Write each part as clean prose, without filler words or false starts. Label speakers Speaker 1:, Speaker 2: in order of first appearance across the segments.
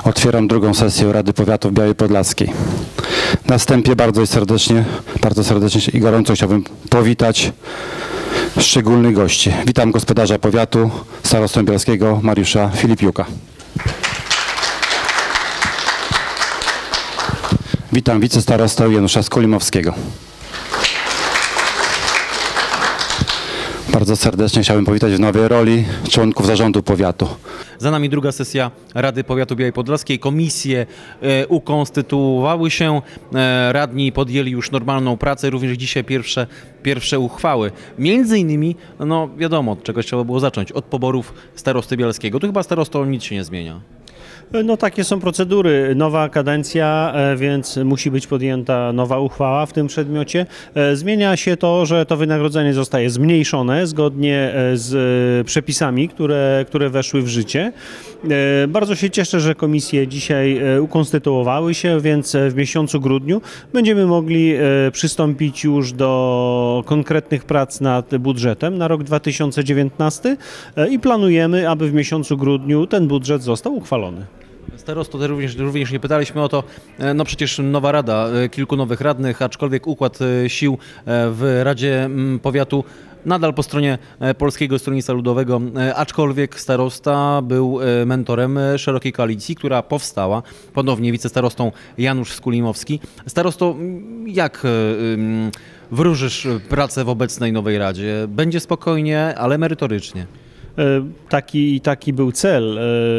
Speaker 1: Otwieram drugą sesję Rady Powiatu w Białej Podlaskiej. Na wstępie bardzo serdecznie i gorąco chciałbym powitać szczególnych gości. Witam gospodarza powiatu, starostę bielskiego Mariusza Filipiuka. Witam wicestarostę Janusza Skolimowskiego. Bardzo serdecznie chciałbym powitać w nowej roli członków zarządu powiatu.
Speaker 2: Za nami druga sesja Rady Powiatu Białej Podlaskiej. Komisje ukonstytuowały się, radni podjęli już normalną pracę, również dzisiaj pierwsze uchwały. Między innymi, no wiadomo, od czegoś trzeba było zacząć, od poborów starosty bielskiego. Tu chyba starostą nic się nie zmienia.
Speaker 3: No takie są procedury. Nowa kadencja, więc musi być podjęta nowa uchwała w tym przedmiocie. Zmienia się to, że to wynagrodzenie zostaje zmniejszone zgodnie z przepisami, które weszły w życie. Bardzo się cieszę, że komisje dzisiaj ukonstytuowały się, więc w miesiącu grudniu będziemy mogli przystąpić już do konkretnych prac nad budżetem na rok 2019 i planujemy, aby w miesiącu grudniu ten budżet został uchwalony.
Speaker 2: Starosto, również nie pytaliśmy o to, no przecież nowa rada, kilku nowych radnych, aczkolwiek układ sił w Radzie Powiatu nadal po stronie Polskiego Stronnictwa Ludowego, aczkolwiek starosta był mentorem szerokiej koalicji, która powstała. Ponownie wicestarostą Janusz Skolimowski. Starosto, jak wróżysz pracę w obecnej nowej Radzie? Będzie spokojnie, ale merytorycznie.
Speaker 3: Taki był cel.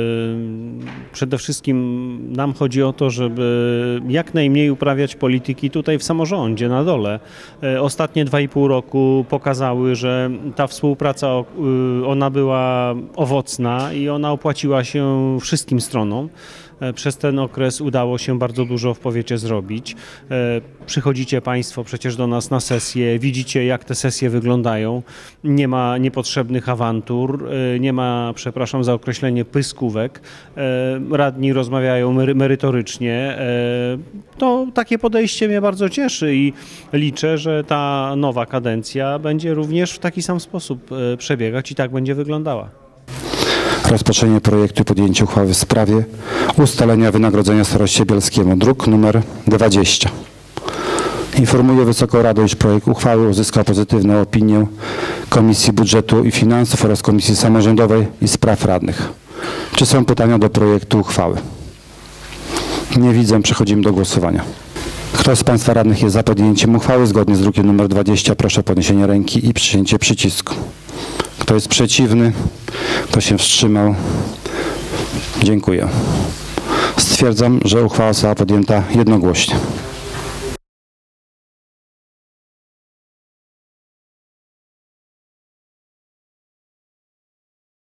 Speaker 3: Przede wszystkim nam chodzi o to, żeby jak najmniej uprawiać polityki tutaj w samorządzie, na dole. Ostatnie 2,5 roku pokazały, że ta współpraca, ona była owocna i ona opłaciła się wszystkim stronom. Przez ten okres udało się bardzo dużo w powiecie zrobić. Przychodzicie Państwo przecież do nas na sesje, widzicie jak te sesje wyglądają. Nie ma niepotrzebnych awantur, nie ma, przepraszam za określenie, pyskówek. Radni rozmawiają merytorycznie. To takie podejście mnie bardzo cieszy i liczę, że ta nowa kadencja będzie również w taki sam sposób przebiegać i tak będzie wyglądała.
Speaker 1: Rozpatrzenie projektu i podjęcie uchwały w sprawie ustalenia wynagrodzenia staroście bielskiemu, druk nr 20. Informuję Wysoką Radę, iż projekt uchwały uzyskał pozytywną opinię Komisji Budżetu i Finansów oraz Komisji Samorządowej i Spraw Radnych. Czy są pytania do projektu uchwały? Nie widzę, przechodzimy do głosowania. Kto z Państwa radnych jest za podjęciem uchwały zgodnie z drukiem nr 20? Proszę o podniesienie ręki i przycięcie przycisku. Kto jest przeciwny? Kto się wstrzymał? Dziękuję. Stwierdzam, że uchwała została podjęta jednogłośnie.